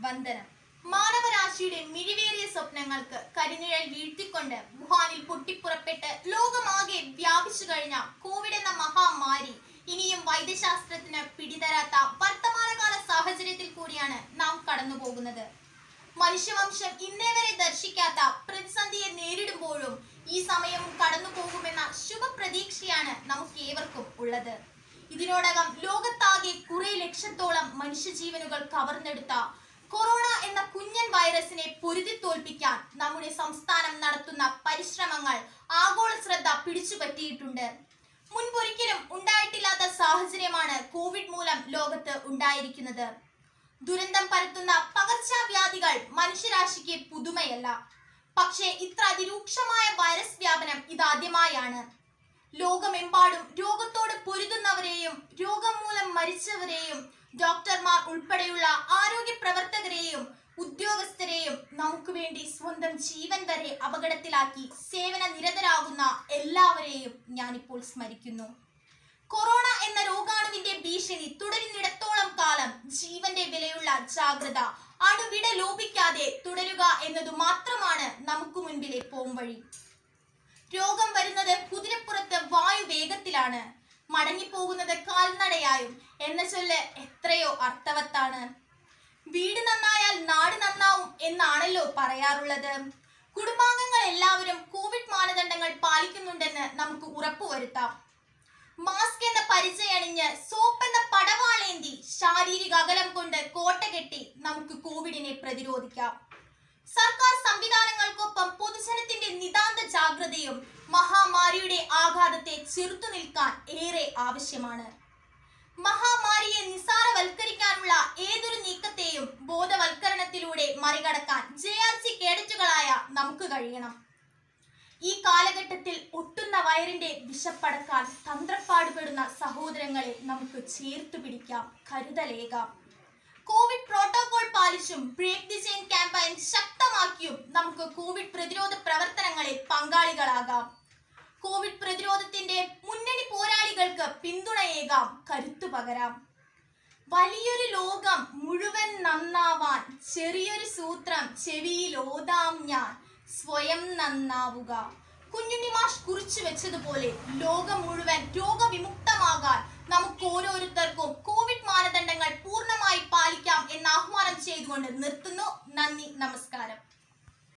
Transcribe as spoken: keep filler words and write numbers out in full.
വന്ദനം. മാനവരാശിയുടെ മിഴിവേറിയ സ്വപ്നങ്ങൾക്ക് കരിനിഴൽ വീഴ്ത്തിക്കൊണ്ട് വുഹാനിൽ പൊട്ടിപ്പുറപ്പെട്ട് ലോകമാകെ വ്യാപിച്ചു കഴിഞ്ഞ കോവിഡ് എന്ന മഹാമാരി ഇനിയും വൈദ്യശാസ്ത്രത്തിന് പിടിതരാത്ത വർത്തമാനകാല സാഹചര്യത്തിൽ കൂടിയാണ് നാം കടന്നു പോകുന്നത്. മനുഷ്യവംശം ഇന്നേ വരെ ദർശിക്കാത്ത പ്രതിസന്ധിയെ നേരിടുമ്പോഴും ഈ സമയവും കടന്നു പോകുമെന്ന ശുഭപ്രതീക്ഷയാണ് നമുക്ക് ഏവർക്കും ഉള്ളത്. ഇതിനോടകം ലോകത്താകെ കുറെ ലക്ഷത്തോളം മനുഷ്യജീവനുകൾ കവർന്നെടുത്ത കൊറോണ എന്ന കുഞ്ഞൻ വൈറസിനെ പൊരുതി തോൽപ്പിക്കാൻ നമ്മുടെ സംസ്ഥാനം നടത്തുന്ന പരിശ്രമങ്ങൾ ആഗോള ശ്രദ്ധ പിടിച്ചുപറ്റിയിട്ടുണ്ട്. മുൻപൊരിക്കലും ഉണ്ടായിട്ടില്ലാത്ത സാഹചര്യമാണ് കോവിഡ് മൂലം ലോകത്ത് ഉണ്ടായിരിക്കുന്നത്. ദുരന്തം പരത്തുന്ന പകർച്ചവ്യാധികൾ മനുഷ്യരാശിക്ക് പുതുമയല്ല. പക്ഷേ ഇത്ര അതിരൂക്ഷമായ വൈറസ് വ്യാപനം ഇതാദ്യമായാണ്. ലോകമെമ്പാടും രോഗത്തോട് പൊരുതുന്നവരെയും രോഗം മൂലം മരിച്ചവരെയും ഡോക്ടർമാർ ഉൾപ്പെടെയുള്ള ആരോഗ്യ പ്രവർത്തകരെയും ഉദ്യോഗസ്ഥരെയും നമുക്ക് വേണ്ടി സ്വന്തം ജീവൻ വരെ അപകടത്തിലാക്കി സേവന നിരതരാകുന്ന എല്ലാവരെയും ഞാനിപ്പോൾ സ്മരിക്കുന്നു. കൊറോണ എന്ന രോഗാണുവിന്റെ ഭീഷണി തുടരുന്നിടത്തോളം കാലം ജീവന്റെ വിലയുള്ള ജാഗ്രത അണുവിട ലോപിക്കാതെ തുടരുക എന്നതു മാത്രമാണ് നമുക്ക് മുൻപിലെ പോംവഴി. രോഗം വരുന്നത് കുതിരപ്പുറത്ത് വായു വേഗത്തിലാണ്, മടങ്ങിപ്പോകുന്നത് കാൽനടയായും എന്ന ചൊല്ല് എത്രയോ അർത്ഥവത്താണ്. വീട് നന്നായാൽ നാട് നന്നാവും എന്നാണല്ലോ പറയാറുള്ളത്. കുടുംബാംഗങ്ങൾ എല്ലാവരും കോവിഡ് മാനദണ്ഡങ്ങൾ പാലിക്കുന്നുണ്ടെന്ന് നമുക്ക് ഉറപ്പുവരുത്താം. മാസ്ക് എന്ന പരിചയണിഞ്ഞ് സോപ്പ് എന്ന പടവാളേന്തി ശാരീരിക അകലം കൊണ്ട് കോട്ട കെട്ടി നമുക്ക് കോവിഡിനെ പ്രതിരോധിക്കാം. സർക്കാർ സംവിധാനങ്ങൾക്കൊപ്പം പൊതുജനത്തിന്റെ നിതാന്ത ജാഗ്രതയും മഹാമാരിയുടെ ആഘാതത്തെ ചെറുത്തു നിൽക്കാൻ ഏറെ ആവശ്യമാണ്. മഹാമാരിയെ നിസ്സാരവൽക്കരിക്കാനുള്ള ഏതൊരു നീക്കത്തെയും ബോധവൽക്കരണത്തിലൂടെ മറികടക്കാൻ ജെ ആർ സി കേഡറ്റുകളായ നമുക്ക് കഴിയണം. ഈ കാലഘട്ടത്തിൽ ഒട്ടുന്ന വയറിന്റെ വിശപ്പടക്കാൻ തന്ത്രപ്പാടുപെടുന്ന സഹോദരങ്ങളെ നമുക്ക് ചേർത്തു പിടിക്കാം, കരുതലേകാം. കോവിഡ് പ്രോട്ടോകോൾ പാലിച്ചും ബ്രേക്ക് ദി ചെയിൻ ക്യാമ്പയിൻ ശക്തമാക്കിയും നമുക്ക് കോവിഡ് പ്രതിരോധ പ്രവർത്തനങ്ങളിൽ പങ്കാളികളാകാം. കോവിഡ് പ്രതിരോധത്തിന്റെ മുന്നണി പോരാളികൾക്ക് പിന്തുണയേകാം, കരുത്തു പകരാം. വലിയൊരു ലോകം മുഴുവൻ നന്നാവാൻ ചെറിയൊരു സൂത്രം ചെവിയിൽ ഓതാം ഞാൻ, സ്വയം നന്നാവുക. കുഞ്ഞുണ്ണിമാഷ് കുറിച്ചു വെച്ചതുപോലെ ലോകം മുഴുവൻ രോഗവിമുക്തമാകാൻ നമുക്ക് ഓരോരുത്തർക്കും കോവിഡ് മാനദണ്ഡങ്ങൾ പൂർണ്ണമായി പാലിക്കാം എന്ന് ആഹ്വാനം ചെയ്തുകൊണ്ട് നിർത്തുന്നു. നന്ദി, നമസ്കാരം.